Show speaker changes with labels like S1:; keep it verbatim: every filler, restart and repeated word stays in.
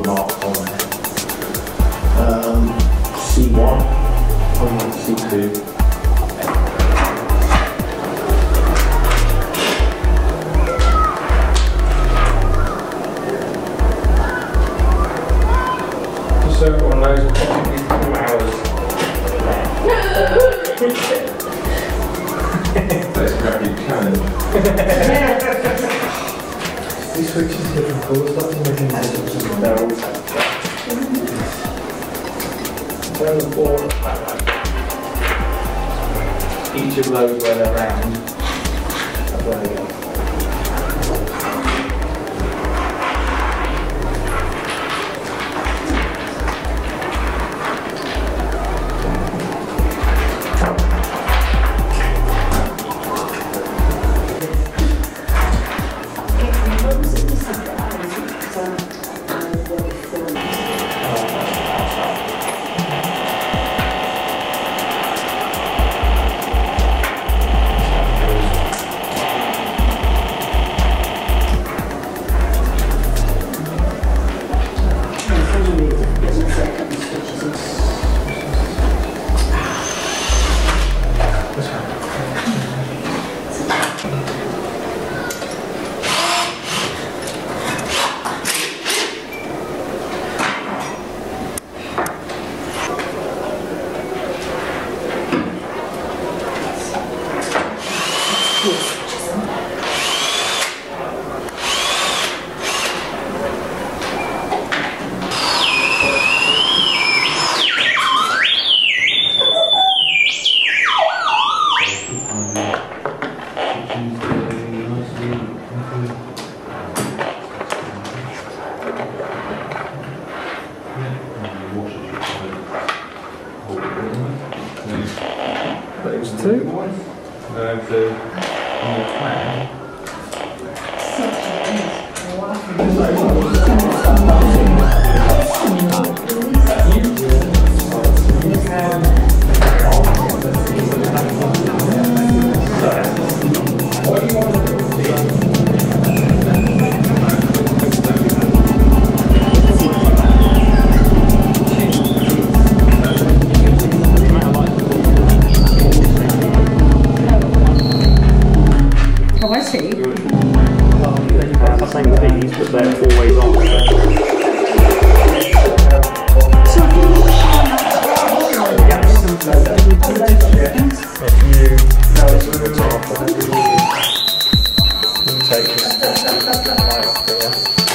S1: mark on there. Um, C one, on C two.
S2: Just so everyone knows, approximately two hours.
S1: Let's grab your challenge.
S2: These switches are different colours, that's making a difference. They're all turn the ball each of those where they're round, that's where they go.
S1: Those two. No, two. On the plan.
S3: Oh, I see.
S4: That's the same with these, but they're always on.
S3: So if you
S4: If you take this light off here.